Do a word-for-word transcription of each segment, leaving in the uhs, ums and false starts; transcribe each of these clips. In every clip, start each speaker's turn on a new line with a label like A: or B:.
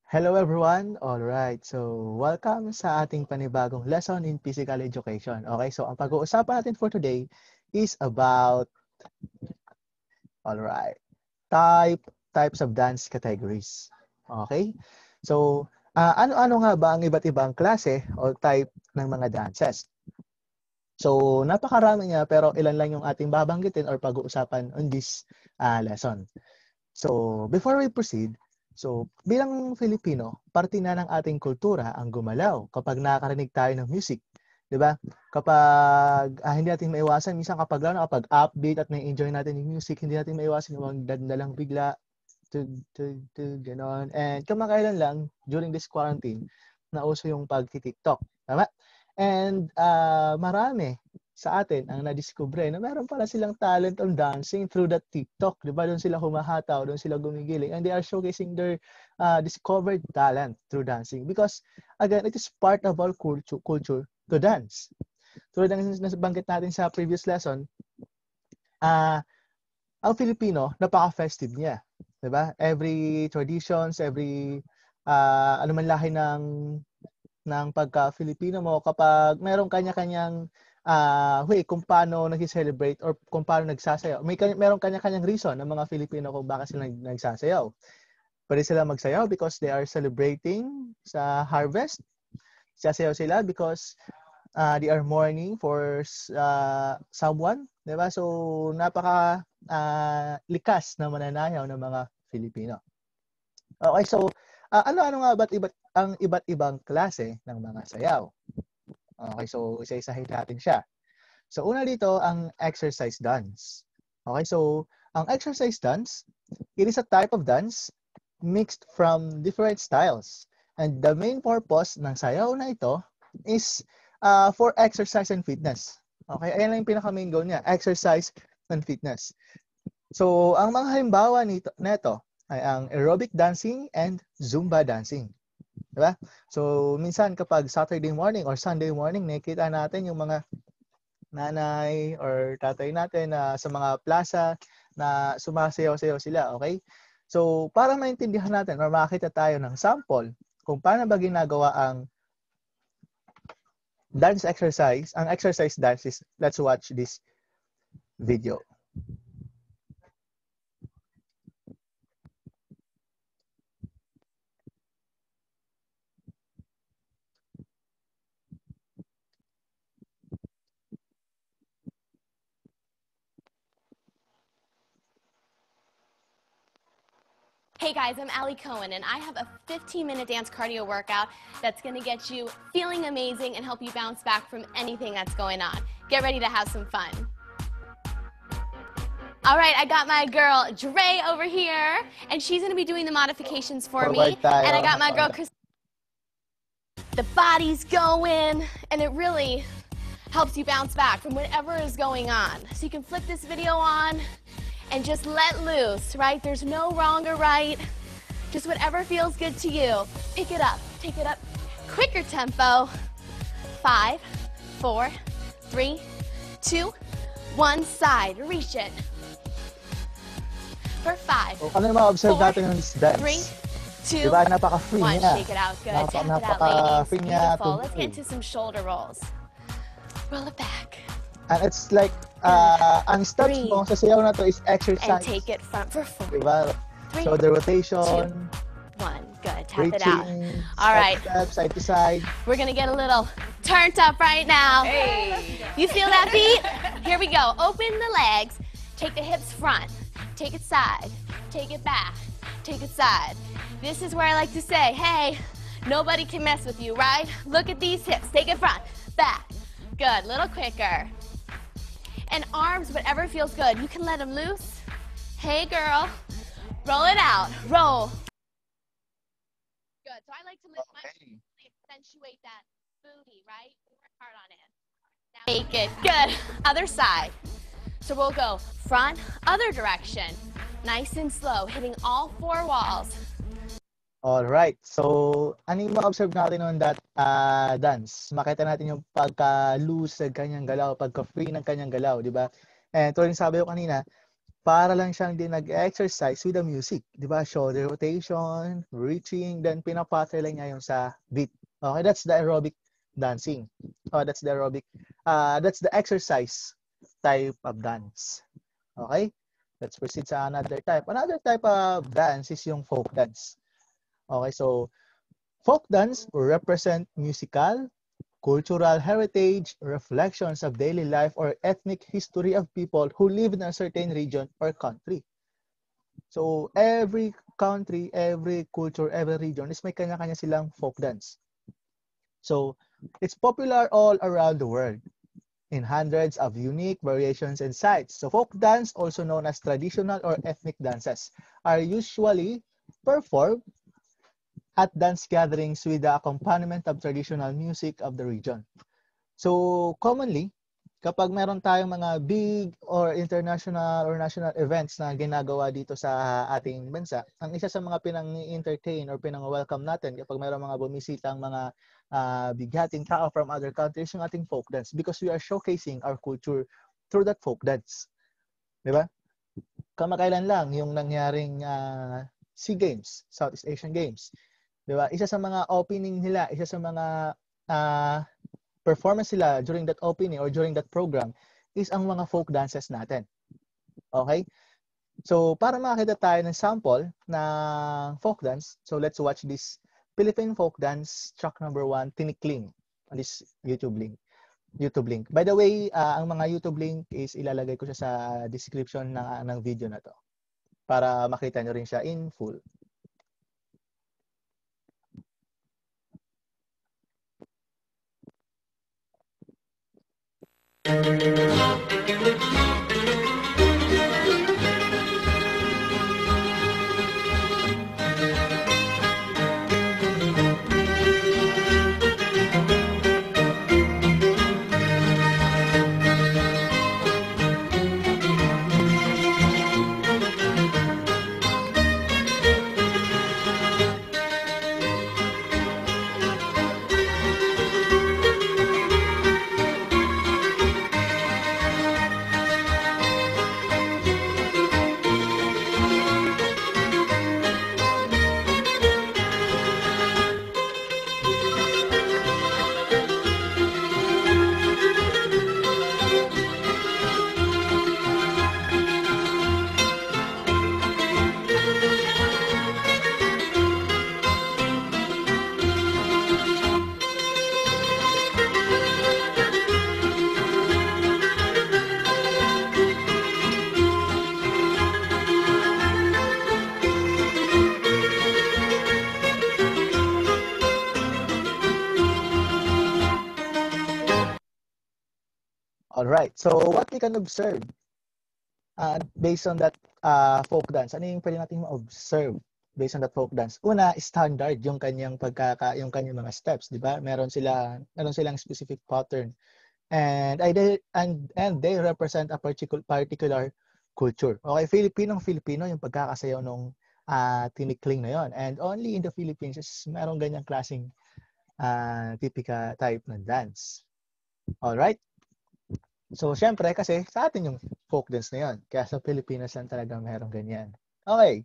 A: Hello everyone. All right. So, welcome sa ating panibagong lesson in physical education. Okay? So, ang pag-uusapan natin for today is about all right. Type types of dance categories. Okay? So, ah, ano-ano nga ba ang iba't ibang klase o type ng mga dances? So, napakarami niya pero ilan lang yung ating babanggitin or pag-uusapan on this ah, lesson. So, before we proceed, so bilang Filipino, parte na ng ating kultura ang gumalaw kapag nakakarinig tayo ng music. 'Di ba? Kapag ah, hindi natin maiwasan, minsan kapag lalo na kapag upbeat at na-enjoy natin yung music, hindi natin maiwasan yung magdandalang bigla, tug, tug, tug, ganon. And kamakailan lang, during this quarantine, nauso yung pag-TikTok. Tama? And ah, marami sa atin ang nadiskubre na meron pala silang talent on dancing through that TikTok. Di ba? Doon sila humahataw, doon sila gumigiling. And they are showcasing their uh, discovered talent through dancing. Because, again, it is part of our culture, culture to dance. Tulad ng nabanggit natin sa previous lesson, uh, ang Filipino, napaka-festive niya. Di ba? Every traditions, every uh, ano man lahi ng ng pagka-Filipino mo, kapag merong kanya-kanyang uh, way kung paano nag-celebrate or kung paano nagsasayaw. May merong kanya-kanyang reason ng mga Filipino kung bakit sila nagsasayaw. Pwede sila magsayaw because they are celebrating sa harvest. Sasayaw sila because uh, they are mourning for uh, someone. Diba? So, napaka uh, likas na mananayaw ng mga Filipino. Okay, so uh, ano-ano nga ba't iba't ang iba't ibang klase ng mga sayaw? Okay, so isa-isahin natin siya. So una dito ang exercise dance. Okay, so ang exercise dance, it is a type of dance mixed from different styles. And the main purpose ng sayaw na ito is uh, for exercise and fitness. Okay, ayan lang yung pinaka-main goal niya, exercise and fitness. So ang mga halimbawa nito, neto ay ang aerobic dancing and Zumba dancing. Diba? So, minsan kapag Saturday morning or Sunday morning, nakikita natin yung mga nanay or tatay natin na sa mga plaza na sumasayaw-sayaw sila, okay? So, para maintindihan natin or makakita tayo ng sample kung paano ba ginagawa ang dance exercise, ang exercise dances, let's watch this video.
B: Hey guys, I'm Allie Cohen, and I have a fifteen minute dance cardio workout that's gonna get you feeling amazing and help you bounce back from anything that's going on. Get ready to have some fun. All right, I got my girl Dre over here, and she's gonna be doing the modifications for me. And I got my girl Chris. The body's going, and it really helps you bounce back from whatever is going on. So you can flip this video on and just let loose, right? There's no wrong or right. Just whatever feels good to you. Pick it up, take it up. Quicker tempo. Five, four, three, two, one side. Reach it. For five,
A: so, ano ma-observe natin ng dance?
B: Three, two,
A: diba, napaka-free
B: one.
A: niya.
B: Shake it out, good.
A: Napaka,
B: Tap it
A: napaka
B: out, ladies.
A: free niya.
B: Beautiful. Let's get into some shoulder rolls. Roll it back.
A: And it's like, uh, ang steps
B: Three.
A: mo sa sayaw na to is exercise.
B: And take it front for four.
A: Diba?
B: Three,
A: Shoulder rotation.
B: two, one. Good. Tap
A: Reaching,
B: it out. All right.
A: Step, side to side.
B: We're going to get a little turned up right now.
C: Hey.
B: You feel that beat? Here we go. Open the legs. Take the hips front. Take it side. Take it back. Take it side. This is where I like to say, hey, nobody can mess with you, right? Look at these hips. Take it front, back. Good. Little quicker. And arms, whatever feels good. You can let them loose. Hey, girl. Roll it out. Roll. Good. So I like to lift my
A: Okay.
B: accentuate that booty, right? Work hard on it. Now make it. Good. Other side. So we'll go front, other direction. Nice and slow, hitting all four walls.
A: Alright. So, ano yung ma-observe natin on that uh, dance? Makita natin yung pagka-loose ng kanyang galaw, pagka-free ng kanyang galaw, di ba? And tulad yung sabi ko kanina, para lang siyang din nag-exercise with the music. Di ba? Shoulder rotation, reaching, then pinapatry lang niya yung sa beat. Okay, that's the aerobic dancing. Oh, that's the aerobic, uh, that's the exercise type of dance. Okay? Let's proceed sa another type. Another type of dance is yung folk dance. Okay, so folk dance represent musical, cultural heritage, reflections of daily life, or ethnic history of people who live in a certain region or country. So every country, every culture, every region is may kanya-kanya silang folk dance. So it's popular all around the world in hundreds of unique variations and sites. So folk dance, also known as traditional or ethnic dances, are usually performed at dance gatherings with the accompaniment of traditional music of the region. So commonly, kapag meron tayong mga big or international or national events na ginagawa dito sa ating bansa, ang isa sa mga pinang-entertain or pinang-welcome natin kapag meron mga bumisitang mga uh, bighating tao from other countries yung ating folk dance because we are showcasing our culture through that folk dance. Di ba? Kamakailan lang yung nangyaring uh, SEA Games, Southeast Asian Games. Di ba? Isa sa mga opening nila, isa sa mga uh, performance sila during that opening or during that program is ang mga folk dances natin. Okay? So, para makakita tayo ng sample ng folk dance, so let's watch this Philippine folk dance track number one, Tinikling, on this YouTube link. YouTube link. By the way, uh, ang mga YouTube link is ilalagay ko siya sa description ng, ng video na to para makita nyo rin siya in full. All right. So what we can observe uh, based on that uh, folk dance, ano yung pwede natin ma-observe based on that folk dance? Una, standard yung kanyang pagkaka, yung kanyang mga steps, di ba? Meron sila, meron silang specific pattern, and I and and they represent a particular particular culture. Okay, Filipinong Filipino yung pagkakasayaw nung uh, tinikling na yon, and only in the Philippines is meron ganyang klaseng uh, typical type ng dance. All right. So, syempre, kasi sa atin yung folk dance na yun. Kaya sa Pilipinas lang talaga mayroong ganyan. Okay.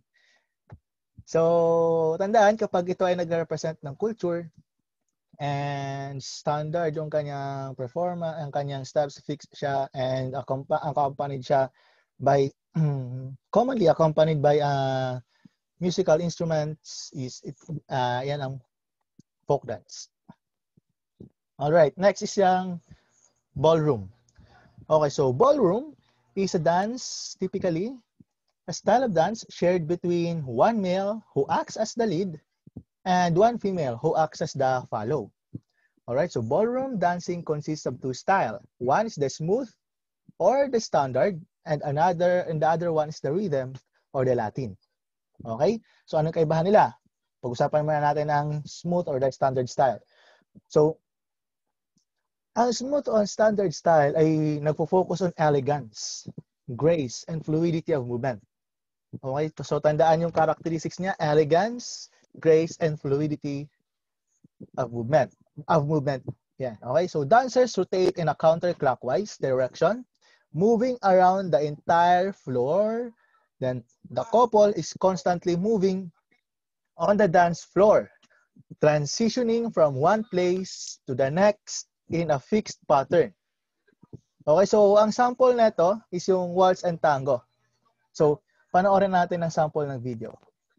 A: So, tandaan, kapag ito ay nag-represent ng culture and standard yung kanyang performance, ang kanyang steps fixed siya and accompanied siya by, commonly accompanied by uh, musical instruments, is it, uh, yan ang folk dance. Alright, next is yung ballroom. Okay, so ballroom is a dance, typically, a style of dance shared between one male who acts as the lead and one female who acts as the follow. All right, so ballroom dancing consists of two styles. One is the smooth or the standard, and another, and the other one is the rhythm or the Latin. Okay, so anong kaibahan nila? Pag-usapan muna natin ang smooth or the standard style. So, ang smooth or standard style ay nagpo-focus on elegance, grace, and fluidity of movement. Okay? So, tandaan yung characteristics niya, elegance, grace, and fluidity of movement. Of movement. Yeah. Okay? So, dancers rotate in a counterclockwise direction moving around the entire floor. Then the couple is constantly moving on the dance floor, transitioning from one place to the next in a fixed pattern. Okay, so ang sample nito is yung waltz and tango. So, panoorin natin ang sample ng video.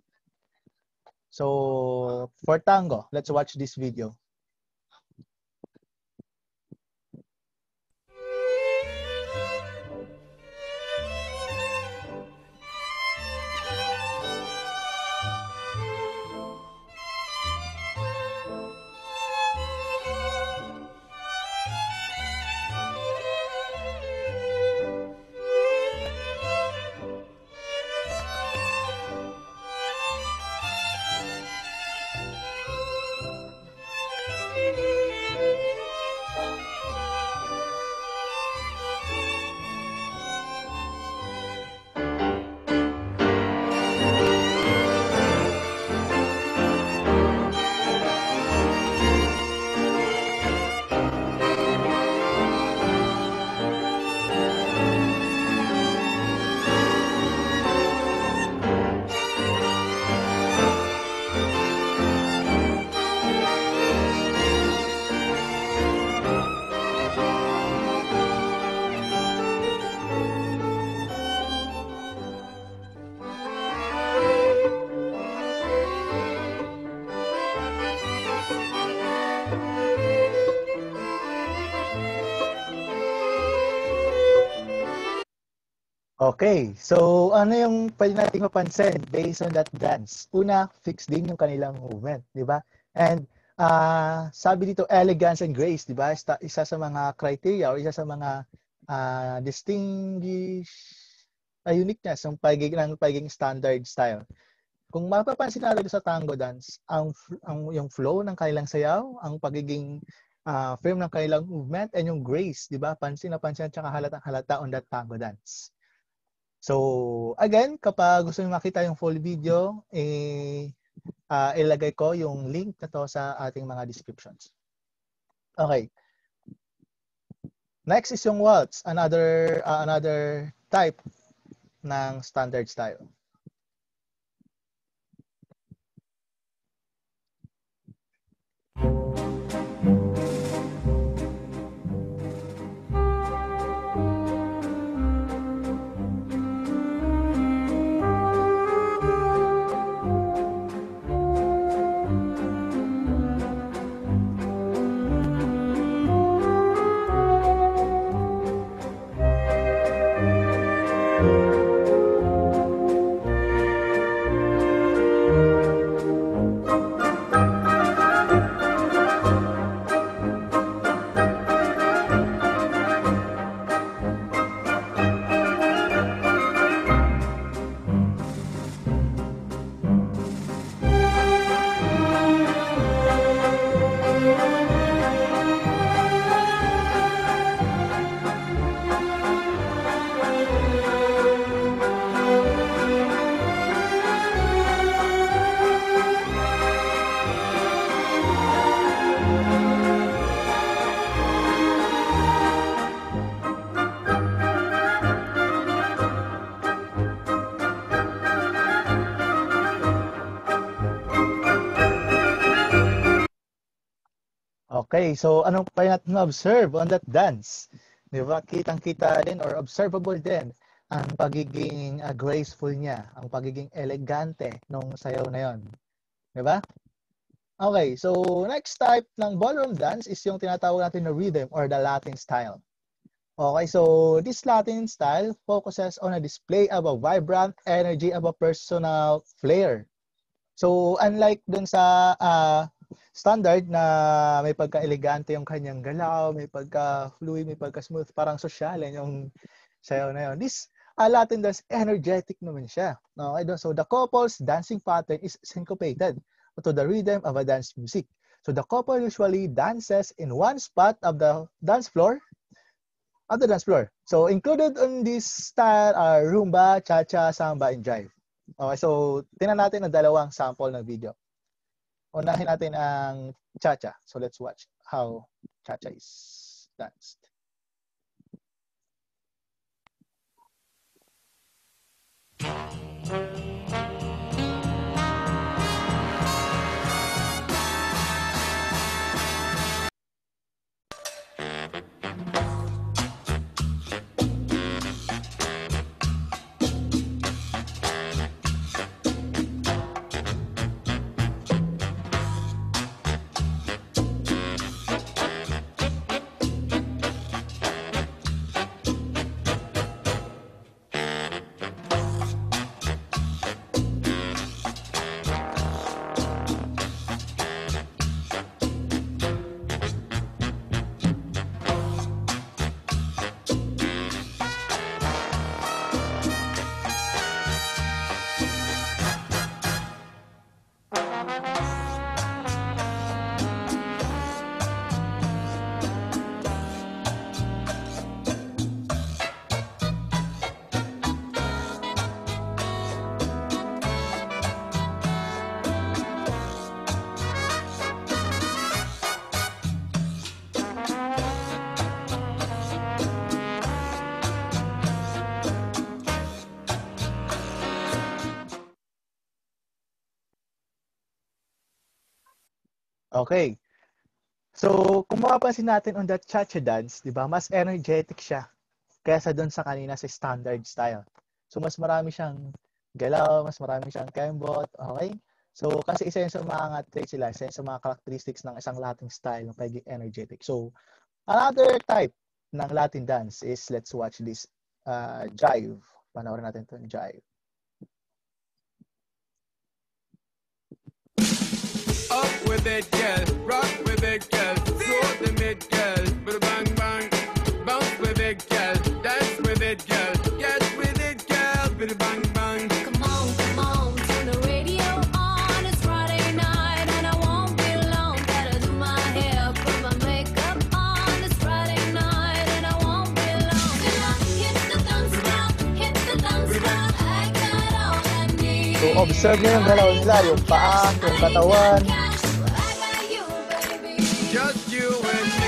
A: So, for tango, let's watch this video. Okay, so ano yung pwede nating mapansin based on that dance? Una, fixed din yung kanilang movement, di ba? And uh, sabi dito, elegance and grace, di ba? Isa sa mga criteria or isa sa mga uh, distinguished uh, uniqueness ng pagiging, ng pagiging standard style. Kung mapapansin natin sa tango dance, ang, ang yung flow ng kanilang sayaw, ang pagiging uh, firm ng kanilang movement, and yung grace, di ba? Pansin na pansin at saka halatang halata on that tango dance. So, again, kapag gusto nyo makita yung full video, eh, uh, ilagay ko yung link na to sa ating mga descriptions. Okay. Next is yung waltz, another, uh, another type ng standard style. Okay, so anong pa natin na-observe on that dance? Di ba? Kitang-kita din or observable din ang pagiging uh, graceful niya, ang pagiging elegante nung sayaw na yon. Di ba? Okay, so next type ng ballroom dance is yung tinatawag natin na rhythm or the Latin style. Okay, so this Latin style focuses on a display of a vibrant energy of a personal flair. So unlike dun sa uh, standard na may pagka-elegante yung kanyang galaw, may pagka-fluid, may pagka-smooth, parang sosyal yung sayaw na yun. This uh, Latin dance, energetic naman siya. Okay? So the couple's dancing pattern is syncopated to the rhythm of a dance music. So the couple usually dances in one spot of the dance floor, of the dance floor. So included in this style are rumba, cha-cha, samba, and jive. Okay, so tingnan natin ang dalawang sample ng video. Unahin natin ang cha-cha. So let's watch how cha-cha is danced. Okay. So, kung mapapansin natin on the cha-cha dance, di ba, mas energetic siya kaysa doon sa kanina sa standard style. So, mas marami siyang galaw, mas marami siyang kembot, okay? So, kasi isa yun sa mga traits sila, isa yun sa mga characteristics ng isang Latin style ng pagiging energetic. So, another type ng Latin dance is, let's watch this uh, jive. Panoorin natin ito, jive.
C: Up with it, girl. Rock with it, girl. Throw the mid, girl. Bang, bang. Bounce with it, girl. Dance with it, girl. Get with it, girl. Bang, bang.
D: Come on, come on, turn the radio on. It's Friday night and I won't be long. Gotta do my hair, put my makeup on. It's Friday night and I won't be long. Till I hit the dance floor, hit the dance floor. I got all I need.
A: So, observe nyo yung galaw nila, yung paa, yung katawan.
C: Just you and me.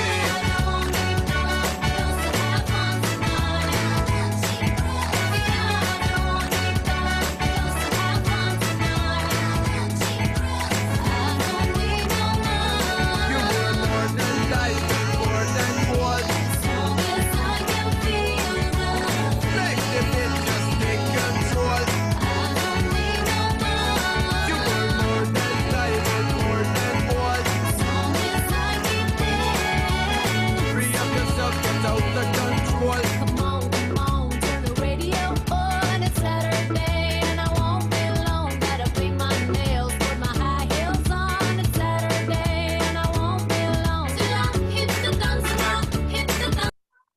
C: You were more than life, more than gold. Make the beat just take control. You were more than life, more than gold. Free up yourself, get out of control.
D: Come on, come on, turn the radio on. It's Saturday and I won't be long. Gotta paint my nails, put my high heels on. It's Saturday and I won't be long. Till I hit the dance floor, hit the dance.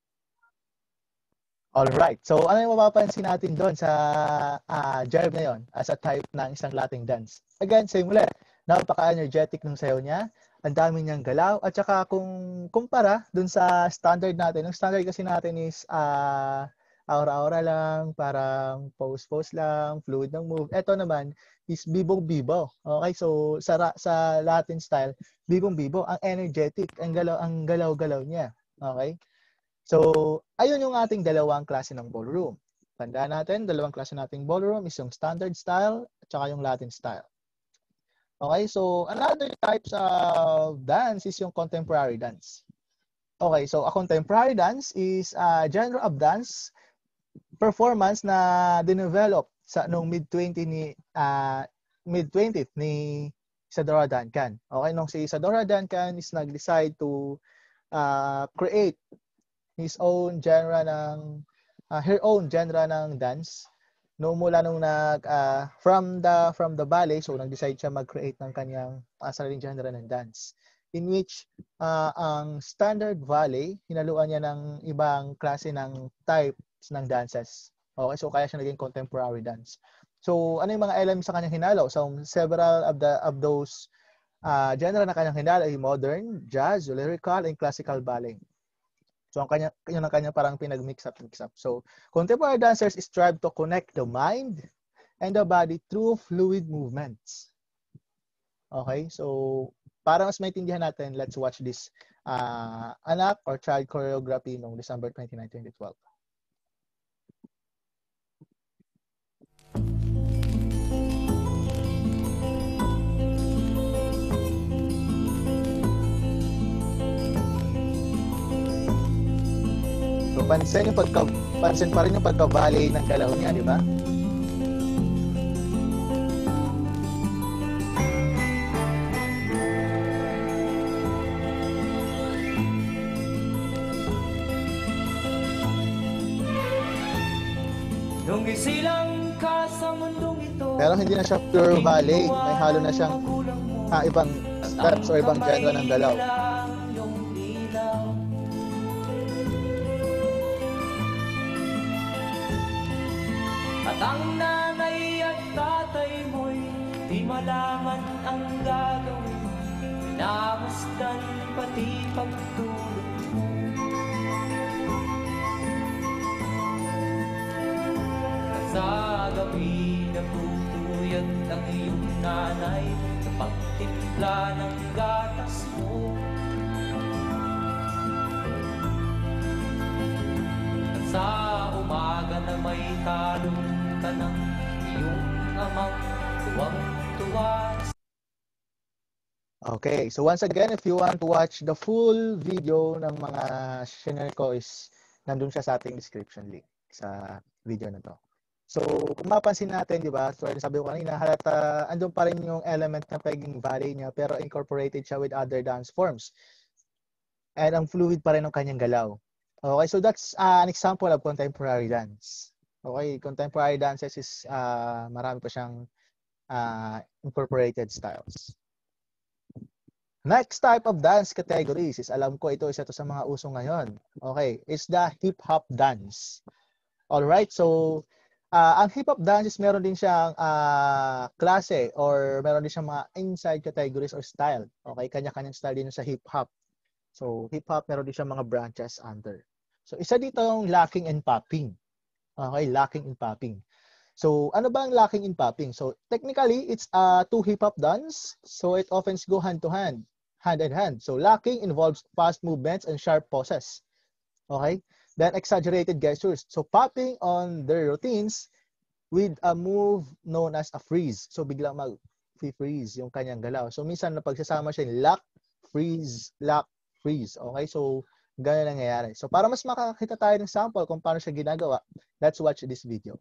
A: Alright. So, ano yung mapapansin natin doon sa uh, jive na yon as a type ng isang Latin dance? Again, same ulit. Napaka-energetic ng sayaw niya. Ang dami niyang galaw. At saka kung kumpara doon sa standard natin, yung standard kasi natin is uh, aura-aura lang, parang pose-pose lang, fluid ng move. Ito naman is bibong-bibo. Okay? So, sa, sa Latin style, bibong-bibo. Ang energetic, ang galaw, ang galaw-galaw niya. Okay? So, ayun yung ating dalawang klase ng ballroom. Tandaan natin, dalawang klase nating ballroom is yung standard style at saka yung Latin style. Okay, so another types of dance is yung contemporary dance. Okay, so a contemporary dance is a genre of dance performance na dinevelop sa nung mid-twentieth ni uh, mid-twentieth ni Isadora Duncan. Okay, nung si Isadora Duncan is nag-decide to uh, create his own genre ng uh, her own genre ng dance. No, mula nung nag uh, from the from the ballet, so nag-decide siya mag-create ng kanyang uh, sariling genre ng dance, in which uh, ang standard ballet hinaluan niya ng ibang klase ng types ng dances. Okay, so kaya siya naging contemporary dance. So ano yung mga elements sa kanyang hinalo? So several of the of those uh, genre na kanyang hinalo ay modern, jazz, lyrical, and classical ballet. So, ang kanya, yun ang kanya parang pinag-mix up, mix up. So, contemporary dancers strive to connect the mind and the body through fluid movements. Okay? So, para mas maintindihan natin, let's watch this uh, anak or child choreography noong December twenty-ninth, twenty twelve. pansin yung pagka, pansin pa rin yung pagka-valley ng galaw niya, di ba?
E: Nung isilang ka sa mundong ito,
A: Pero hindi na siya pure valley. May halo na siyang ah, ibang steps or ibang genre ng galaw.
E: At ang nanay at tatay mo'y di malaman ang gagawin. Pinamasdan pati pagtulog mo. At sa gabi nagtutuyag ang iyong nanay sa pagtimpla ng gatas mo. At sa umaga na may talong ka ng iyong amang tuwang-tuwa.
A: Okay, so once again, if you want to watch the full video ng mga shinare ko is nandun siya sa ating description link sa video na to. So, kung mapansin natin, di ba, so sabi ko kanina, halata, andun pa rin yung element na pagiging valley niya, pero incorporated siya with other dance forms. And ang fluid pa rin ng kanyang galaw. Okay, so that's uh, an example of contemporary dance. Okay, contemporary dances is uh, marami pa siyang uh, incorporated styles. Next type of dance categories is, alam ko ito isa to sa mga uso ngayon. Okay, is the hip-hop dance. Alright, so uh, ang hip-hop dance is meron din siyang uh, klase or meron din siyang mga inside categories or style. Okay, kanya-kanyang style din sa hip-hop. So hip-hop meron din siyang mga branches under. So isa dito yung locking and popping. Okay, locking and popping. So, ano ba ang locking and popping? So, technically, it's a uh, two hip-hop dance. So, it often go hand to hand, hand in hand. So, locking involves fast movements and sharp poses. Okay? Then, exaggerated gestures. So, popping on their routines with a move known as a freeze. So, biglang mag-freeze yung kanyang galaw. So, minsan na pagsasama siya yung lock, freeze, lock, freeze. Okay? So, ganyan nangyayari. So, para mas makakita tayo ng sample kung paano siya ginagawa, let's watch this video.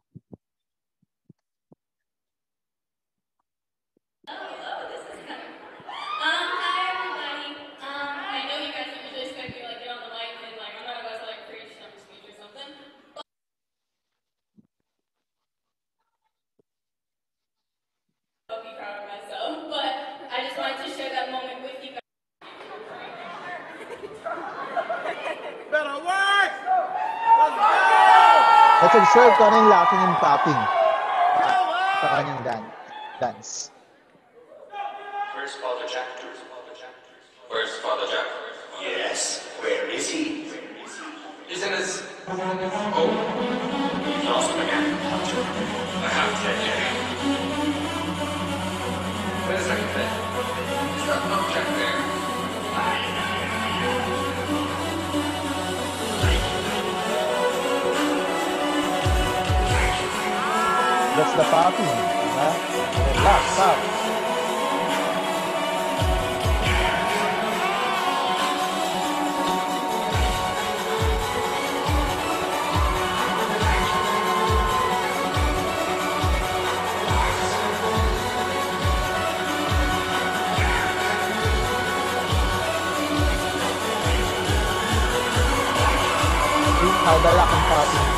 A: Let's observe kung ano yung locking and popping sa kanyang dan dance.
F: Where's Father Jack? Where's Father Jack? Yes, where is he? He's in his... Oh, he lost him again. I have to take him. Wait a second, Ben. Is that not Jack there?
A: That's the popping. Huh? Lock, pop. How the lock and popping.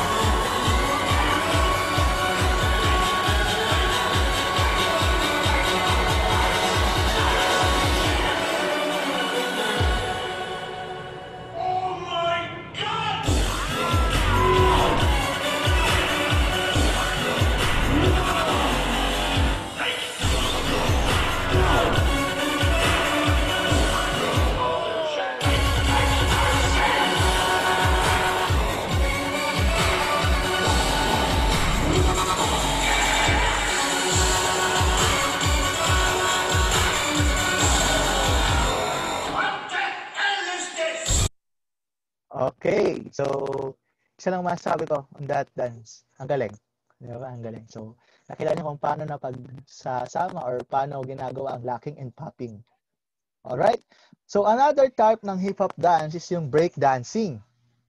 A: Okay, so isa lang masasabi ko on that dance. Ang galing. Di ba? Ang galing. So, nakilala niyo kung paano na pagsasama or paano ginagawa ang locking and popping. Alright? So, another type ng hip-hop dance is yung break dancing.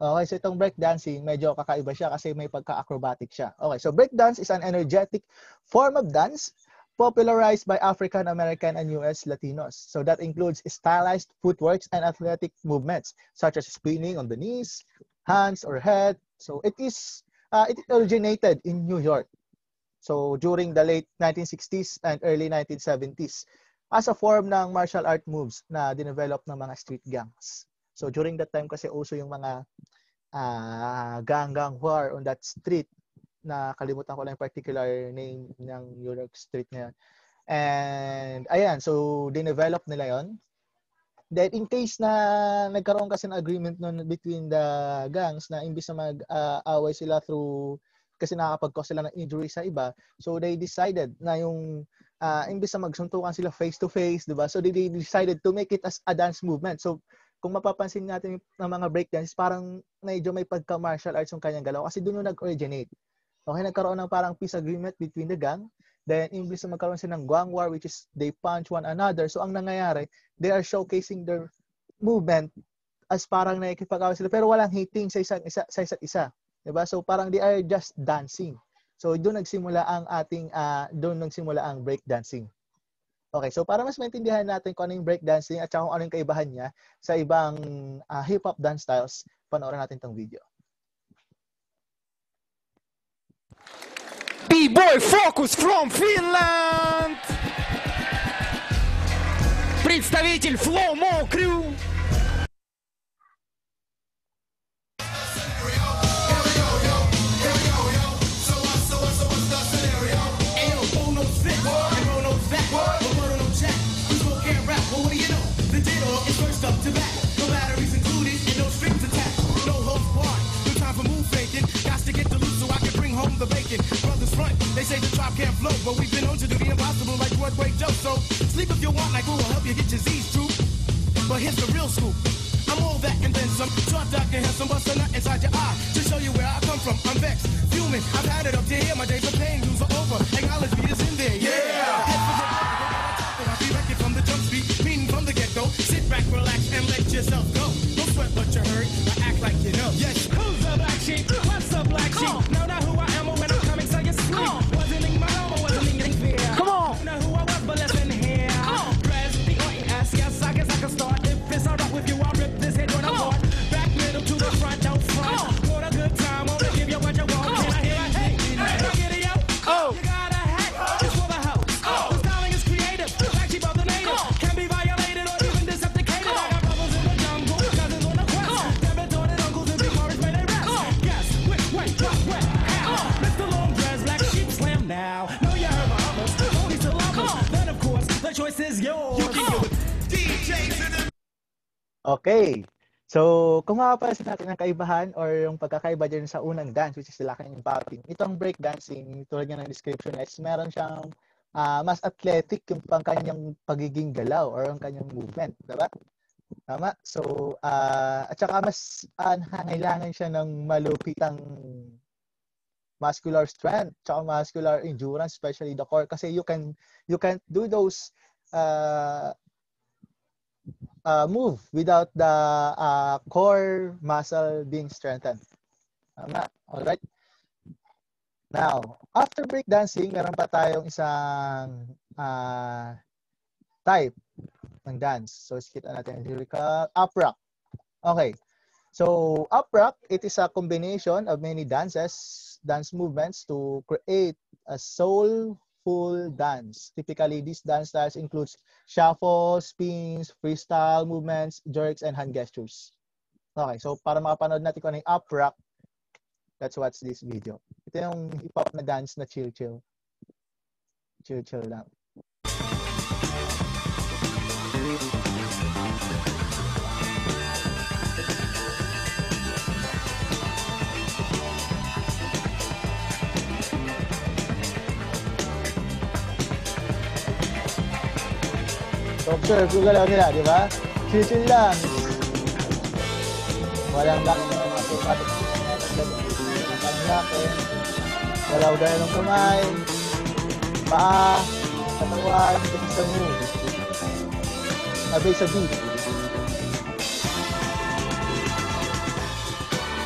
A: Okay, so itong breakdancing, medyo kakaiba siya kasi may pagka-acrobatic siya. Okay, so breakdance is an energetic form of dance popularized by African American and U S Latinos. So that includes stylized footworks and athletic movements such as spinning on the knees, hands, or head. So it is uh, it originated in New York. So during the late nineteen sixties and early nineteen seventies as a form ng martial art moves na dinevelop ng mga street gangs. So during that time kasi uso yung mga uh, gang-gang war on that street na kalimutan ko lang yung particular name ng New York street na yun. And ayan, so dinevelop nila yon. Then in case na nagkaroon kasi ng agreement nun between the gangs na imbis na mag-away uh, sila through kasi nakakapag-cause sila ng injury sa iba, so they decided na yung uh, imbis na magsuntukan sila face to face, di ba? So they, they decided to make it as a dance movement. So kung mapapansin natin ng mga breakdance, parang medyo may pagka-martial arts yung kanyang galaw kasi doon yung nag-originate. Okay, nagkaroon ng parang peace agreement between the gang. Then, imbis na magkaroon sila ng gang war, which is they punch one another. So, ang nangyayari, they are showcasing their movement as parang nakikipag-away sila. Pero walang hating sa isa't isa. Sa isa't isa. Diba? So, parang they are just dancing. So, doon nagsimula ang ating, uh, doon nagsimula ang breakdancing. Okay, so para mas maintindihan natin kung ano yung breakdancing at saka kung ano yung kaibahan niya sa ibang uh, hip-hop dance styles, panoorin natin itong video.
C: B-Boy Focus from Finland! Представитель Flow Mo Crew!
G: They say the drop can't flow, but we've been on to do the impossible like Broadway Joe. So sleep if you want, like we will help you get your Z's true. But here's the real scoop. I'm all that and then some. Short, dark, and handsome, bust a nut inside your eye to show you where I come from. I'm vexed, fuming. I've had it up to here. My days of pain, news are over. Acknowledge me is in there. Yeah. I'll be wrecking from the jump street, meaning from the get go. Sit back, relax, and let yourself go. Don't sweat what you heard, but act like you know. Yes. Who's the black sheep? What's the black sheep? Know not who I am or when I'm coming, so you sleep. Wasn't in my home or wasn't in fear. Come on. Know who I was, but listen here. Dress the O E S, yes, I guess I can start. If it's alright with you, I'll rip this head when I'm hard. Back middle to the front, don't front. Want a good time, wanna give you what you want. Can I hear a hey? Can I get it out? Oh. You got a hat, just for the house. The styling is creative, like cheap of the native. Can be violated or even decepticated. I got brothers in the jungle, cousins on the quest. Never taught it uncles and big Morris made a rest. Yes, quick, wait, drop, wet, how? Mister Long Dress, Black Sheep Slam now. Know you heard my others, only still others. Then of course, the choice is yours. You can go with D Js in the
A: Okay. So, kung makapansin natin ang kaibahan or yung pagkakaiba dyan sa unang dance, which is the locking and popping, itong breakdancing, tulad nga ng description is meron siyang uh, mas athletic yung pang kanyang pagiging galaw or yung kanyang movement. Diba? Tama? So, uh, at saka mas uh, kailangan siya ng malupitang muscular strength, tsaka muscular endurance, especially the core. Kasi you can you can do those uh, Uh, move without the uh, core muscle being strengthened. Tama. Alright? Now, after breakdancing, meron pa tayong isang uh, type ng dance. So, skip natin. Here we go. Up rock. Okay. So, up rock, it is a combination of many dances, dance movements to create a soulful dance. Typically, these dance styles includes shuffle, spins, freestyle movements, jerks, and hand gestures. Okay, so para makapanood natin kung ano yung up rock, let's watch this video. Ito yung hip-hop na dance na chill-chill. Chill-chill lang. So, observe yung galaw nila, di ba? Chill-chill lang. Walang laki na mga pati. Walang laki. Galaw-galaw ng kamay. Paa. Katawan. Sa move. Sabay sa beat.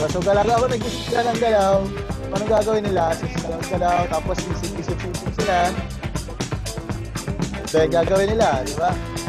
A: Diba? So, galaw ako, nag-isip sila ng galaw. Anong gagawin nila? So, galaw-galaw, tapos isip-isip-isip sila. Then, gagawin nila, di ba?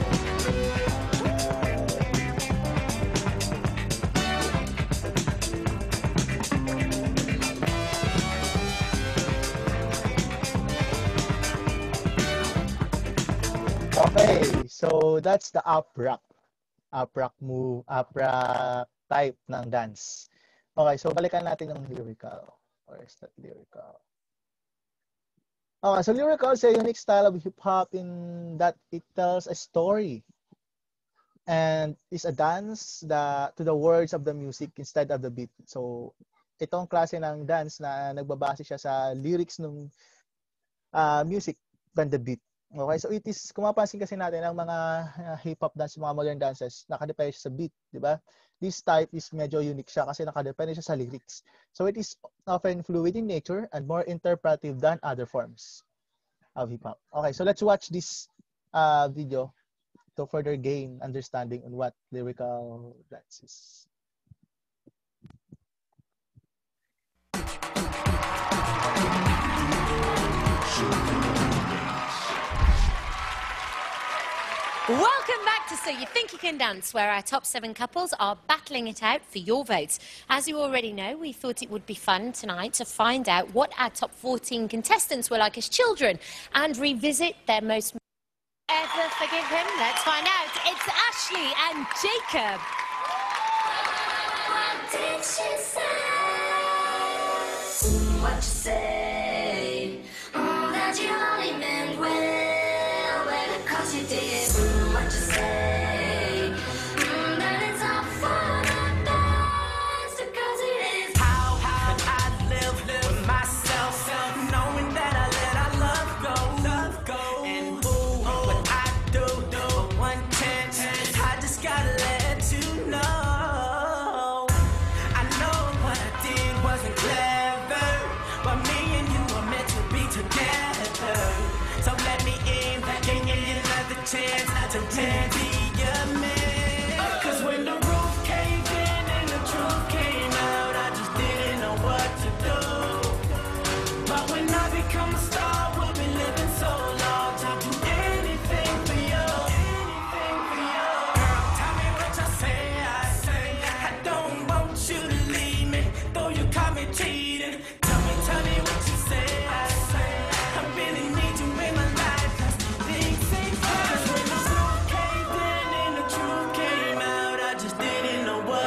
A: Okay, so that's the up rock. Up rock move, up rock type ng dance. Okay, so balikan natin yung lyrical. Or is that lyrical? Okay, so lyrical is a unique style of hip-hop in that it tells a story and is a dance the, to the words of the music instead of the beat. So, itong klase ng dance na nagbabase siya sa lyrics ng uh, music than the beat. Okay, so it is, kung mapansin kasi natin, ang mga uh, hip-hop dance, mga modern dances, nakadepende siya sa beat, di ba? This type is medyo unique siya kasi nakadepende siya sa lyrics. So it is often fluid in nature and more interpretive than other forms of hip-hop. Okay, so let's watch this uh, video to further gain understanding on what lyrical dance is.
H: Welcome back to So You Think You Can Dance, where our top seven couples are battling it out for your votes. As you already know, we thought it would be fun tonight to find out what our top fourteen contestants were like as children and revisit their most... Ever forgive him? Let's find out. It's Ashley and Jacob.
D: What did she say? What you say? Mm, that you only meant well, well, cause you did. Mm, what you say? Mm, that it's all for the best, because it is.
E: How, how I live, live with myself, knowing that I let our love go, love go. And ooh, what I do, do, one chance, I just gotta let you know. I know what I did wasn't clever, but me and you are meant to be together. So let me in, give me another chance to be your man. Cause when the roof caved in and the truth came out, I just didn't know what to do. But when I become a star, we'll be living so long. I'll do anything for you, anything for you. Girl, tell me what you say, I say. I don't want you to leave me, though you caught me cheating. Tell me, tell me what you say, I say. I really need you in my life, cause things ain't fair. Cause when the roof caved in and the truth came out, I just didn't know what.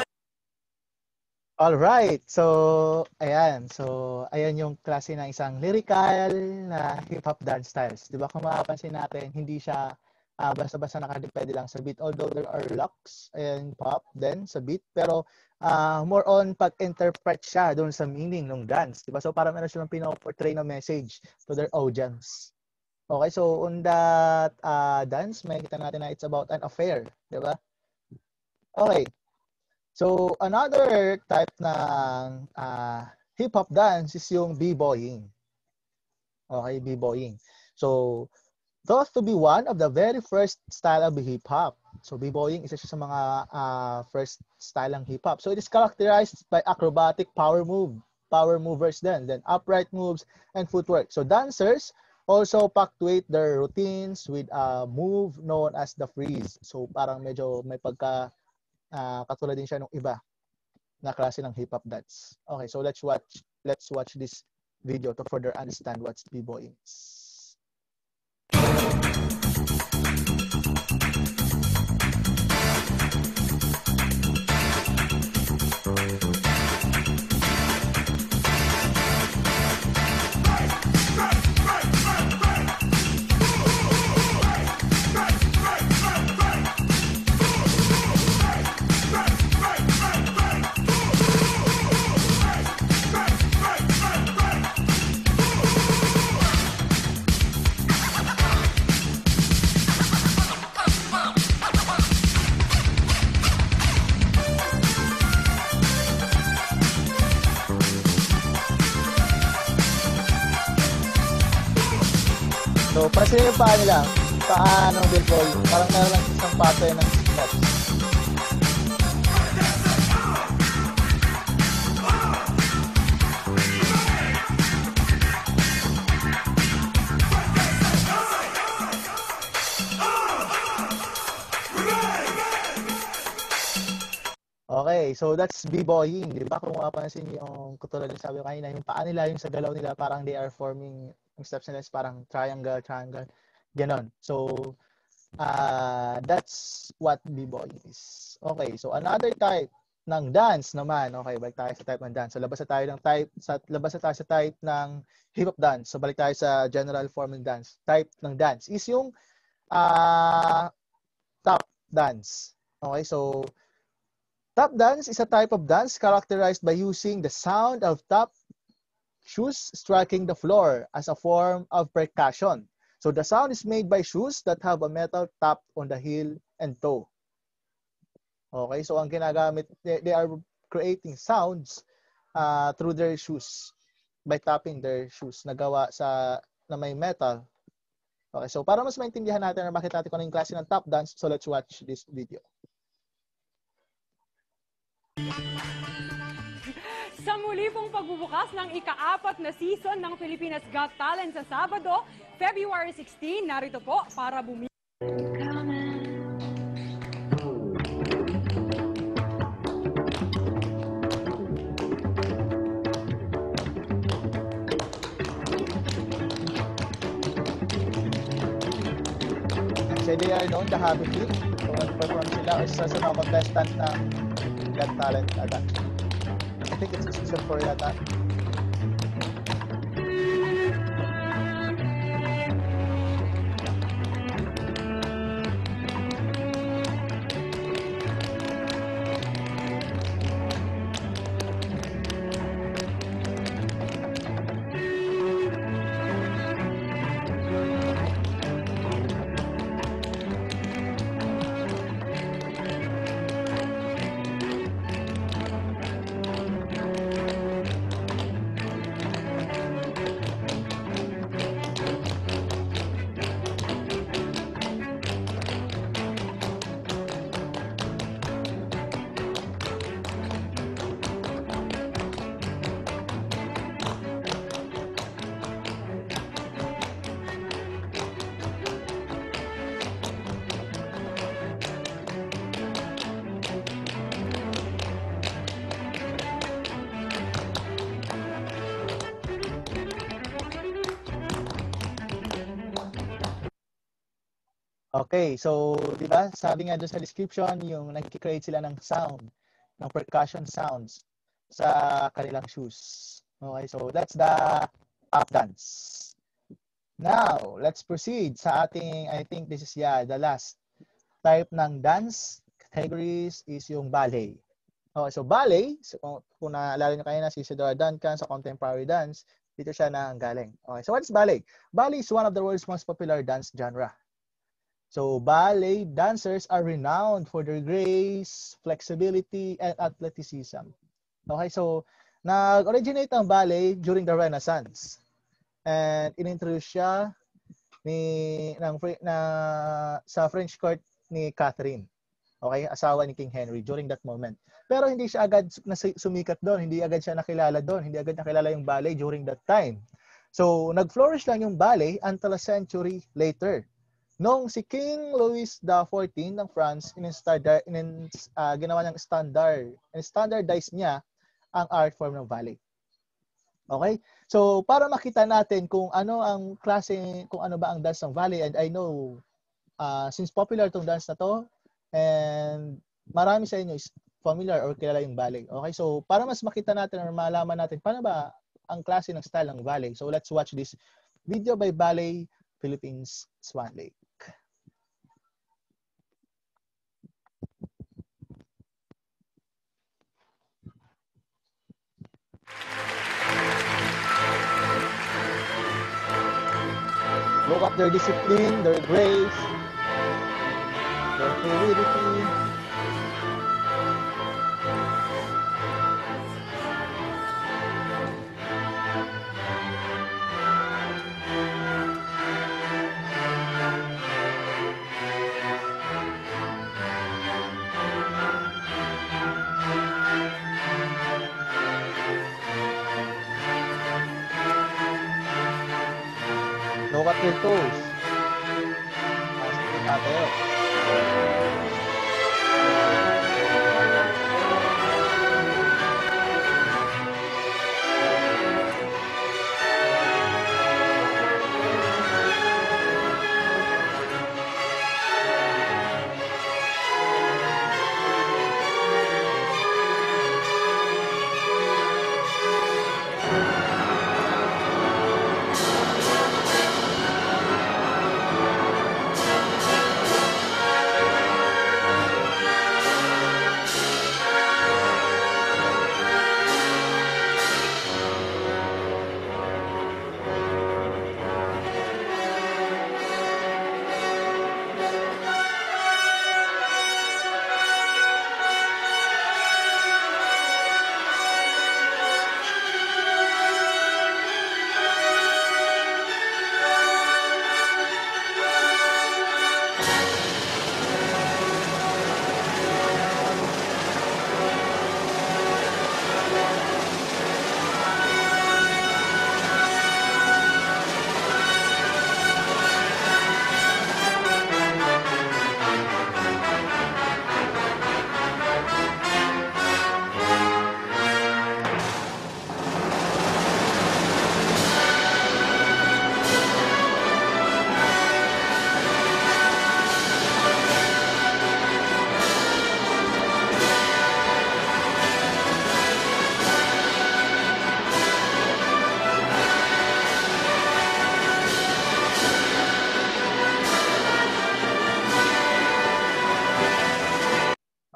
A: All right. So, ayan. So, ayan yung klase ng isang lyrical na hip-hop dance styles. Di ba kung mapapansin natin, hindi siya ah, basta-basta nakadepende lang sa beat. Although there are locks and pop then sa beat. Pero ah, more on pag-interpret siya doon sa meaning ng dance. Di ba? So, parang meron silang pinoportray na message to their audience. Okay, so on that uh, dance, makikita natin na it's about an affair. Di ba? Okay. So, another type ng uh, hip-hop dance is yung b-boying. Okay, b-boying. So, thought to be one of the very first style of hip-hop. So, b-boying isa siya sa mga uh, first style ng hip-hop. So, it is characterized by acrobatic power move, power movers then, then upright moves and footwork. So, dancers also punctuate their routines with a move known as the freeze. So, parang medyo may pagka Uh, katulad din siya ng iba na klase ng hip-hop dance. Okay, so let's watch let's watch this video to further understand what's b-boying is. So, pansin yung paa nila. Paa ng billboard. Parang meron lang isang pattern ng steps. Okay, so that's b-boying, di ba? Kung mapapansin yung katulad ng sabi ko kanina, yung paa nila, yung sa galaw nila, parang they are forming, yung steps nila is parang triangle, triangle, ganon. So, uh, that's what b-boying is. Okay, so another type ng dance naman. Okay, balik tayo sa type ng dance. So, labas na tayo ng type, sa, labas na tayo sa type ng hip-hop dance. So, balik tayo sa general forming dance. Type ng dance is yung uh, tap dance. Okay, so, tap dance is a type of dance characterized by using the sound of tap shoes striking the floor as a form of percussion. So the sound is made by shoes that have a metal tap on the heel and toe. Okay, so ang ginagamit, they, they are creating sounds uh, through their shoes by tapping their shoes na gawa sa na may metal. Okay, so para mas maintindihan natin na bakit natin kung ano yung klase ng tap dance, so let's watch this video.
I: Sa muli pong pagbubukas ng ika-apat na season ng Pilipinas Got Talent sa Sabado, February sixteen, narito po para bumi...
A: So they are known the Happy Feet. So nag-perform sila or isa sa mga contestant ng Got Talent ata. I think it's season four yata. Okay, so, di ba, sabi nga doon sa description, yung nag-create sila ng sound, ng percussion sounds sa kanilang shoes. Okay, so that's the tap dance. Now, let's proceed sa ating, I think this is, yeah, the last type ng dance categories is yung ballet. Okay, so ballet, so, kung naalala nyo kayo na si Isadora Duncan sa contemporary dance, dito siya nanggaling. Okay, so what is ballet? Ballet is one of the world's most popular dance genre. So, ballet dancers are renowned for their grace, flexibility, and athleticism. Okay, so, nag-originate ang ballet during the Renaissance. And inintroduce siya ni, ng, na, sa French court ni Catherine. Okay, asawa ni King Henry during that moment. Pero hindi siya agad sumikat doon. Hindi agad siya nakilala doon. Hindi agad nakilala yung ballet during that time. So, nag-flourish lang yung ballet until a century later. Nung si King Louis the fourteenth ng France, in-standard, in, uh, ginawa niyang standard, in-standardize niya ang art form ng ballet. Okay? So, para makita natin kung ano ang klase, kung ano ba ang dance ng ballet, and I know, uh, since popular itong dance na to, and marami sa inyo is familiar or kilala yung ballet. Okay? So, para mas makita natin or malaman natin, paano ba ang klase ng style ng ballet? So, let's watch this video by Ballet Philippines Swan Lake. Look at their discipline, their grace, their fluidity. Look at their toes. Masakit natin.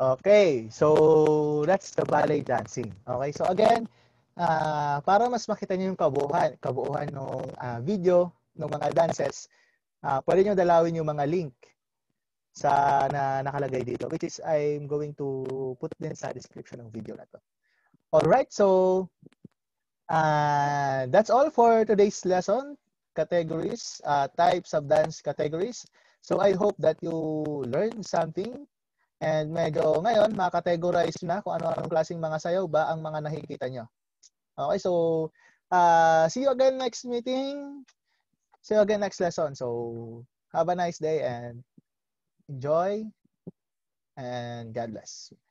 A: Okay, so that's the ballet dancing. Okay, so again, uh, para mas makita niyo yung kabuuan, kabuuan ng uh, video ng mga dances, uh, pwede niyo dalawin yung mga link sa na nakalagay dito, which is I'm going to put din sa description ng video na to. All right, so uh, that's all for today's lesson. Categories, uh, types of dance categories. So I hope that you learned something. And medyo ngayon, makategorize na kung ano-anong klaseng mga sayaw ba ang mga nakikita nyo. Okay, so uh, see you again next meeting. See you again next lesson. So have a nice day and enjoy and God bless.